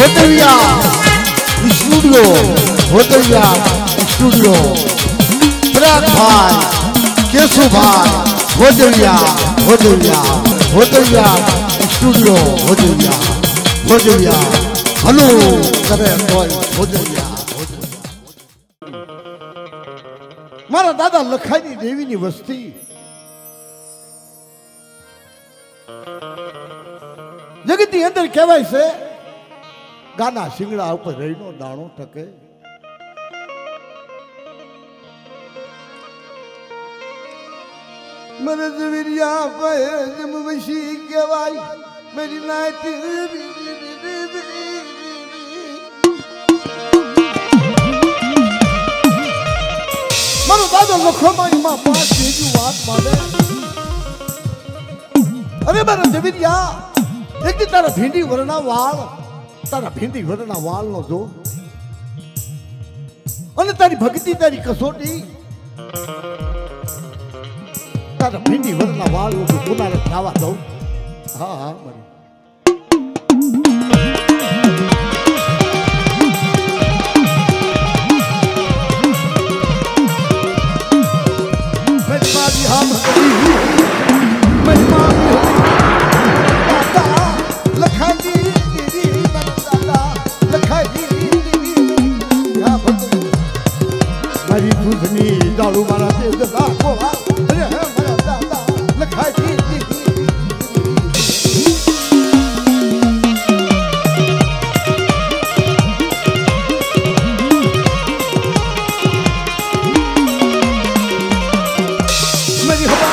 भोजविया studio, Bhojviya studio, Barak भाई, Keshubhai Bhojviya, Bhojviya, Bhojviya studio, Bhojviya, Bhojviya, hello करे कोई भोजविया। मारा दादा लखाई देवी नी वस्ती जगत नी अंदर कहवाय से गाना सिंगड़ा ऊपर रहीनो दाणो टके। मेरे जवीरिया पे जम वशी कहवाय मेरी नाइट मारो दादा लखो माई मां पास तेजू बात माने। अरे मेरा जवीरिया एक दिन तारा भिंडी वरना वाल, तारा भिंडी वरना वाल नो जो अने तारी भक्ति तारी कसोटी तारा भिंडी वरना वाल नो गुनारे खावा दो। हाँ हाँ मरी मेरी माँ भी हम मेरी माँ भी दारू मारा तेज लाखो अरे मेरा दादा लखाई मेरी हवा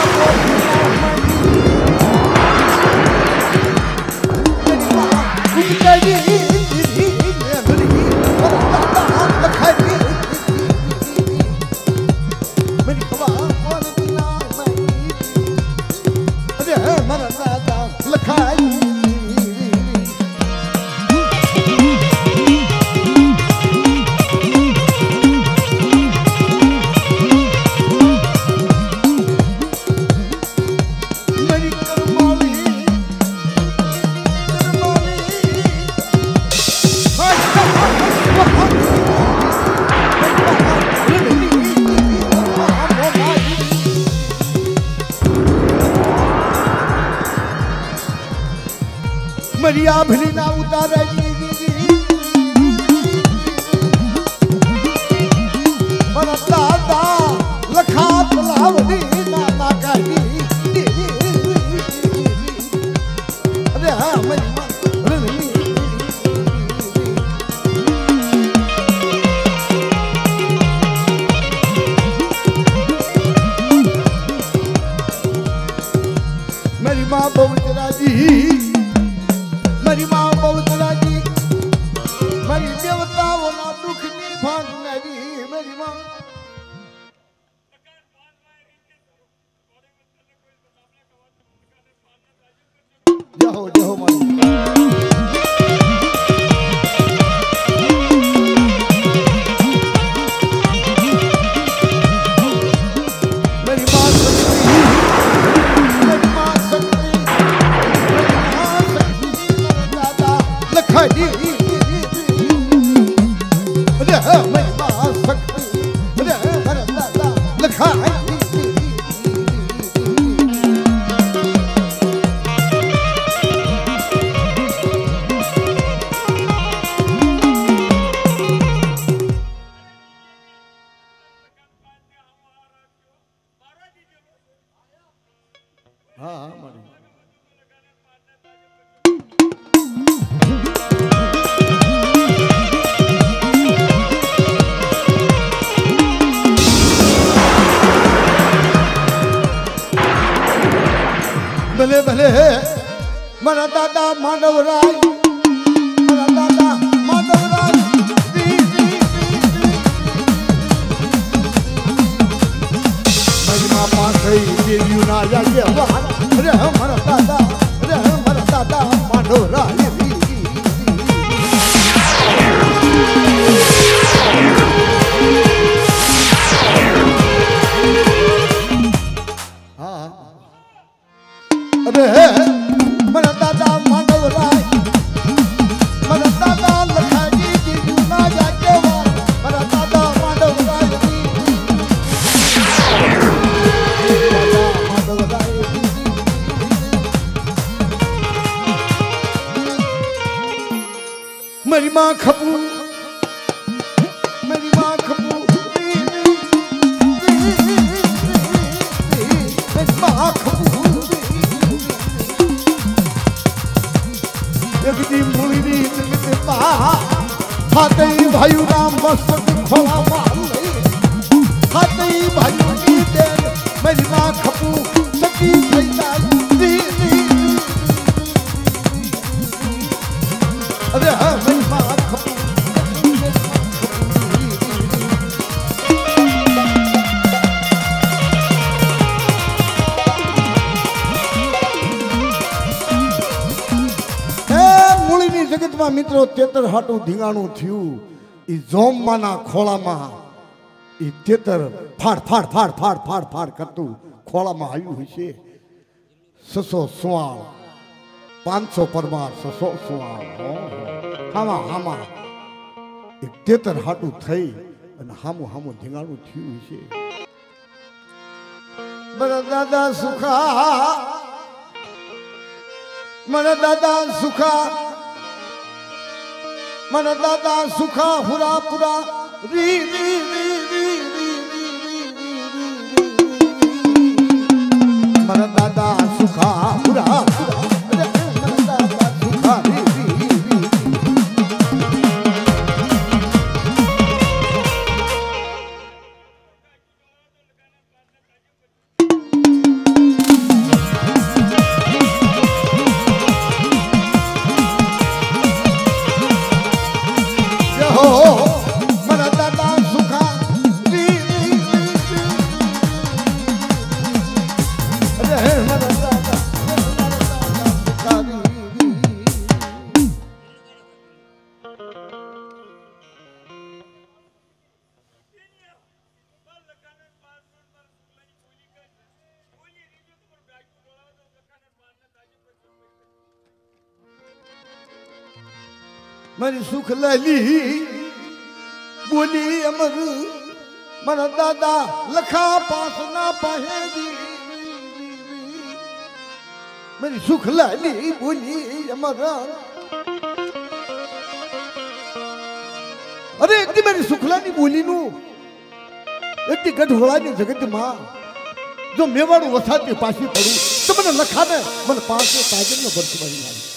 मरिया भली ना उतारे बड़ा दादा लखा पलावनी ना ना कही। अरे हाँ मेरी माँ मेरी माँ बहुत राजी, मेरी माँ बहुत राजी, मेरी देवता वाला दुख नहीं भाग मेरी मेरी माँ। जाओ जाओ माँ मेरी माँ लखाई अरे मेरी माँ सकती अरे मेरा दादा लखाई हाँ मारी भले भले मेरा दादा माधवराय, मेरा दादा माधवराय मेरी माँ पास देवी ना जाके अरे हमारा दादा माधवराय अरे मेरा दादा माधवराय मेरा दादा मेरी माँ खपू मेरी माँ खपू मेरी माँ खपू यदि मुड़ी दी जगते माँ हाथे भाई राम मस्तक खोला मार ले हाथे भाई की देर मेरी माँ खपू सकी भैया दी अरे हाँ मेरी माँ खपू जगत में मित्रों तेतर हाटू धींगाणु थयु ई जोम माना खोला में ई तेतर फाड़ फाड़ फाड़ फाड़ फाड़ फाड़ करतु खोला में आयु हशे 600 सुवाल 500 परमार 600 सुवाल हामा हामा ई तेतर हाटू थई अने हामो हामो धींगाणु थयु हशे मरा दादा सुखा मरा दादा सुखा मन दादा सुखा हुरा पुरा री री री री मन दादा सुखा हुरा पुरा मन दादा सुखा री री मरी सुख लली बोली अमर मन दादा लखा पास ना पहेजी मेरी सुख लली बोली अमर अरे एक दी मेरी सुख लली बोली नु एक दी गढ़वाला ने जगत मां जो मेवाड़ वसाती पासी पड़ू तो मन लखा ने मन पास ताजन न बरस मारी